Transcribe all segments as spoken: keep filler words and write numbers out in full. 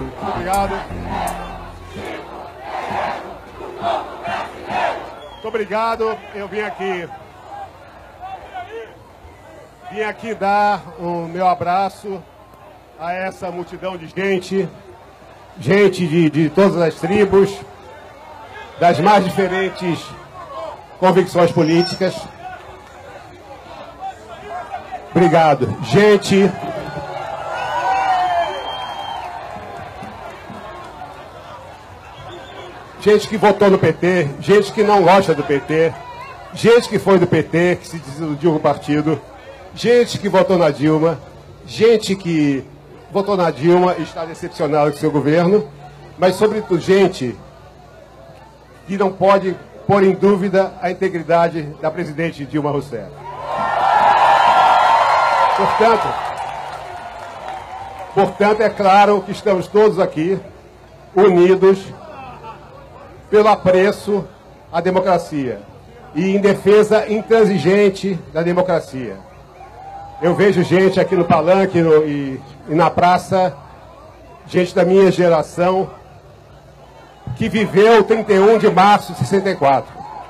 Obrigado. Muito obrigado. Eu vim aqui. Vim aqui dar o meu abraço a essa multidão de gente, gente de, de todas as tribos, das mais diferentes convicções políticas. Obrigado. Gente... Gente que votou no P T, gente que não gosta do P T, gente que foi do P T, que se desiludiu com o partido, gente que votou na Dilma, gente que votou na Dilma e está decepcionada com o seu governo, mas, sobretudo, gente que não pode pôr em dúvida a integridade da presidente Dilma Rousseff. Portanto, portanto, é claro que estamos todos aqui unidos pelo apreço à democracia e em defesa intransigente da democracia. Eu vejo gente aqui no palanque no, e, e na praça, gente da minha geração, que viveu trinta e um de março de sessenta e quatro.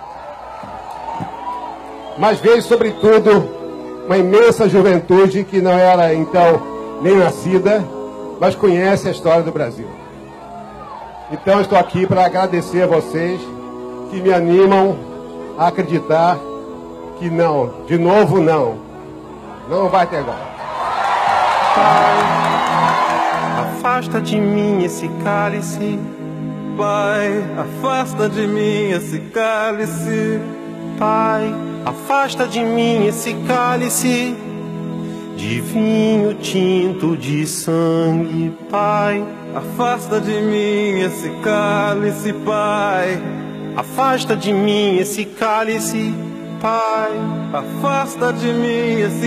Mas vejo, sobretudo, uma imensa juventude que não era, então, nem nascida, mas conhece a história do Brasil. Então, estou aqui para agradecer a vocês que me animam a acreditar que não, de novo não, não vai ter golpe. Pai, afasta de mim esse cálice. Pai, afasta de mim esse cálice. Pai, afasta de mim esse cálice de vinho tinto de sangue. Pai, afasta de mim esse cálice. Pai, afasta de mim esse cálice. Pai, afasta de mim esse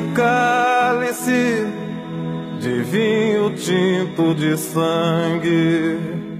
cálice de vinho tinto de sangue.